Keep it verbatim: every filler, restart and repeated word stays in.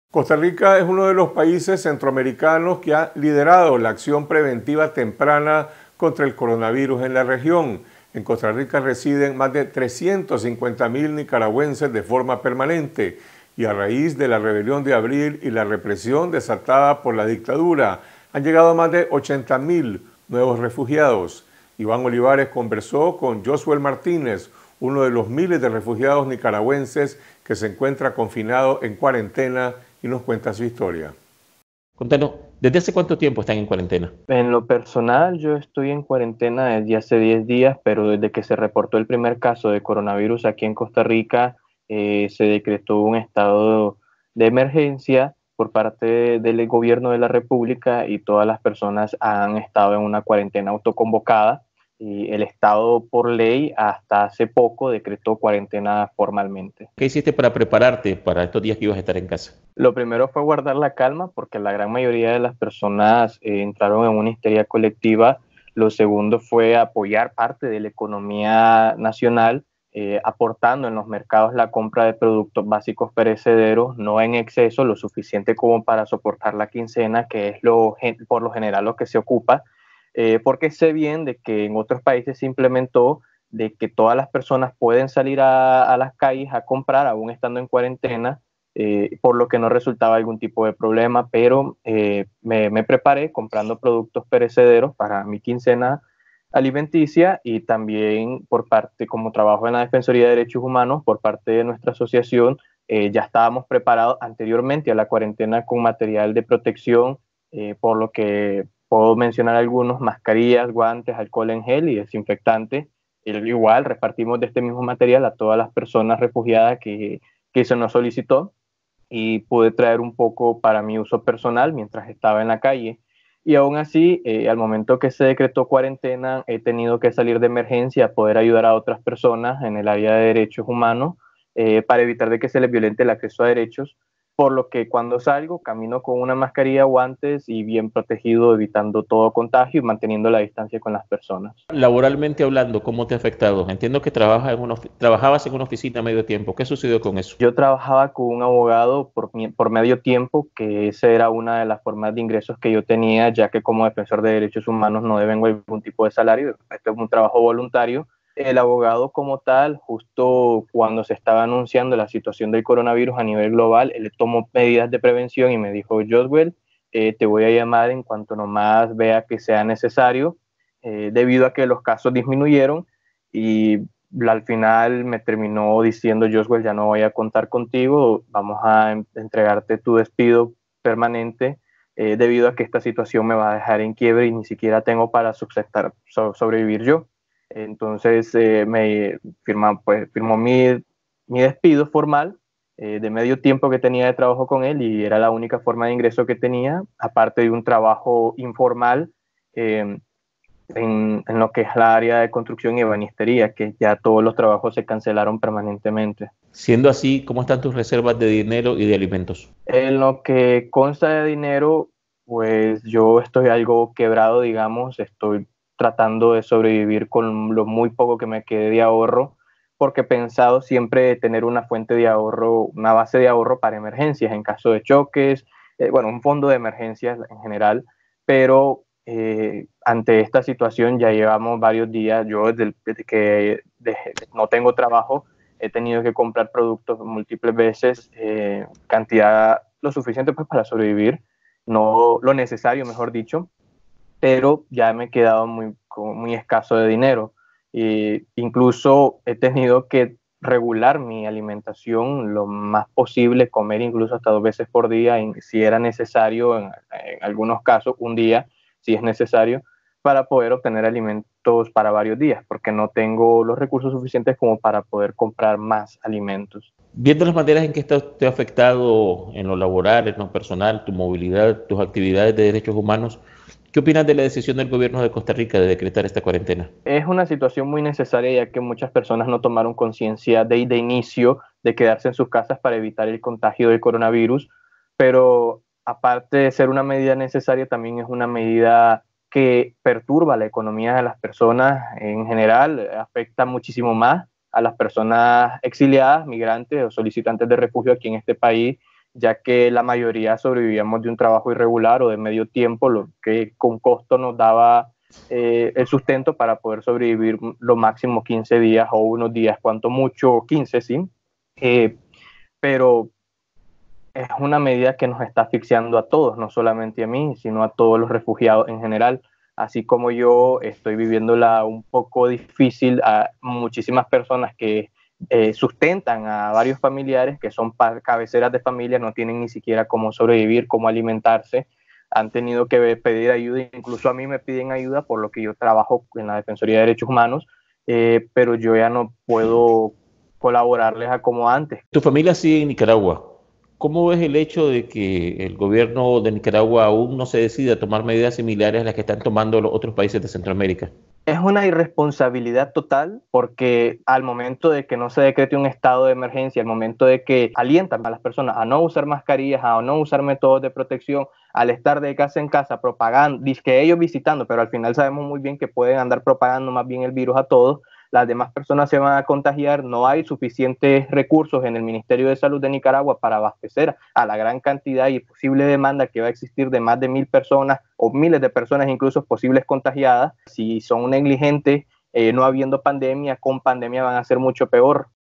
Costa Rica es uno de los países centroamericanos que ha liderado la acción preventiva temprana contra el coronavirus en la región. En Costa Rica residen más de trescientos cincuenta mil nicaragüenses de forma permanente y a raíz de la rebelión de abril y la represión desatada por la dictadura, han llegado más de ochenta mil nuevos refugiados. Iván Olivares conversó con Josuel Martínez, uno de los miles de refugiados nicaragüenses que se encuentra confinado en cuarentena, y nos cuenta su historia. Contanos, ¿desde hace cuánto tiempo están en cuarentena? En lo personal, yo estoy en cuarentena desde hace diez días, pero desde que se reportó el primer caso de coronavirus aquí en Costa Rica, eh, se decretó un estado de emergencia por parte del gobierno de la República y todas las personas han estado en una cuarentena autoconvocada. Y el Estado, por ley, hasta hace poco decretó cuarentena formalmente. ¿Qué hiciste para prepararte para estos días que ibas a estar en casa? Lo primero fue guardar la calma, porque la gran mayoría de las personas eh, entraron en una histeria colectiva. Lo segundo fue apoyar parte de la economía nacional, eh, aportando en los mercados la compra de productos básicos perecederos, no en exceso, lo suficiente como para soportar la quincena, que es lo, por lo general lo que se ocupa. Eh, porque sé bien de que en otros países se implementó de que todas las personas pueden salir a, a las calles a comprar aún estando en cuarentena, eh, por lo que no resultaba algún tipo de problema, pero eh, me, me preparé comprando productos perecederos para mi quincena alimenticia y también por parte, como trabajo en la Defensoría de Derechos Humanos, por parte de nuestra asociación, eh, ya estábamos preparados anteriormente a la cuarentena con material de protección, eh, por lo que puedo mencionar algunos: mascarillas, guantes, alcohol en gel y desinfectante. Igual repartimos de este mismo material a todas las personas refugiadas que, que se nos solicitó, y pude traer un poco para mi uso personal mientras estaba en la calle. Y aún así, eh, al momento que se decretó cuarentena, he tenido que salir de emergencia a poder ayudar a otras personas en el área de derechos humanos, eh, para evitar de que se les violente el acceso a derechos, por lo que cuando salgo camino con una mascarilla, guantes y bien protegido, evitando todo contagio y manteniendo la distancia con las personas. Laboralmente hablando, ¿cómo te ha afectado? Entiendo que trabajas en una, trabajabas en una oficina a medio tiempo. ¿Qué sucedió con eso? Yo trabajaba con un abogado por, por medio tiempo, que esa era una de las formas de ingresos que yo tenía, ya que como defensor de derechos humanos no devengo algún tipo de salario. Esto es un trabajo voluntario. El abogado como tal, justo cuando se estaba anunciando la situación del coronavirus a nivel global, él tomó medidas de prevención y me dijo: Josuel, eh, te voy a llamar en cuanto nomás vea que sea necesario, eh, debido a que los casos disminuyeron. Y al final me terminó diciendo: Josuel, ya no voy a contar contigo, vamos a entregarte tu despido permanente, eh, debido a que esta situación me va a dejar en quiebre y ni siquiera tengo para subsistir, so, sobrevivir yo. Entonces eh, me firma, pues, firmó mi, mi despido formal, eh, de medio tiempo que tenía de trabajo con él, y era la única forma de ingreso que tenía, aparte de un trabajo informal eh, en, en lo que es la área de construcción y ebanistería, que ya todos los trabajos se cancelaron permanentemente. Siendo así, ¿cómo están tus reservas de dinero y de alimentos? En lo que consta de dinero, pues yo estoy algo quebrado, digamos, estoy tratando de sobrevivir con lo muy poco que me quede de ahorro, porque he pensado siempre tener una fuente de ahorro, una base de ahorro para emergencias, en caso de choques, eh, bueno, un fondo de emergencias en general, pero eh, ante esta situación ya llevamos varios días. Yo desde, desde que dejé, no tengo trabajo, he tenido que comprar productos múltiples veces, eh, cantidad lo suficiente pues para sobrevivir, no lo necesario, mejor dicho, pero ya me he quedado muy, muy escaso de dinero. E incluso he tenido que regular mi alimentación lo más posible, comer incluso hasta dos veces por día, en, si era necesario, en, en algunos casos un día, si es necesario, para poder obtener alimentos para varios días, porque no tengo los recursos suficientes como para poder comprar más alimentos. Viendo las maneras en que esto te ha afectado en lo laboral, en lo personal, tu movilidad, tus actividades de derechos humanos, ¿qué opinas de la decisión del gobierno de Costa Rica de decretar esta cuarentena? Es una situación muy necesaria, ya que muchas personas no tomaron conciencia de, de inicio de quedarse en sus casas para evitar el contagio del coronavirus, pero aparte de ser una medida necesaria, también es una medida que perturba la economía de las personas en general, afecta muchísimo más a las personas exiliadas, migrantes o solicitantes de refugio aquí en este país, ya que la mayoría sobrevivíamos de un trabajo irregular o de medio tiempo, lo que con costo nos daba eh, el sustento para poder sobrevivir lo máximo quince días o unos días, cuanto mucho quince, sí. Eh, pero es una medida que nos está asfixiando a todos, no solamente a mí, sino a todos los refugiados en general. Así como yo estoy viviéndola un poco difícil, a muchísimas personas que eh, sustentan a varios familiares, que son cabeceras de familia, no tienen ni siquiera cómo sobrevivir, cómo alimentarse, han tenido que pedir ayuda, incluso a mí me piden ayuda por lo que yo trabajo en la Defensoría de Derechos Humanos, eh, pero yo ya no puedo colaborarles a como antes. Tu familia sigue en Nicaragua. ¿Cómo ves el hecho de que el gobierno de Nicaragua aún no se decide a tomar medidas similares a las que están tomando los otros países de Centroamérica? Es una irresponsabilidad total, porque al momento de que no se decrete un estado de emergencia, al momento de que alientan a las personas a no usar mascarillas, a no usar métodos de protección, al estar de casa en casa propagando, que ellos visitando, pero al final sabemos muy bien que pueden andar propagando más bien el virus a todos, las demás personas se van a contagiar, no hay suficientes recursos en el Ministerio de Salud de Nicaragua para abastecer a la gran cantidad y posible demanda que va a existir de más de mil personas o miles de personas incluso posibles contagiadas. Si son negligentes, eh, no habiendo pandemia, con pandemia van a ser mucho peor.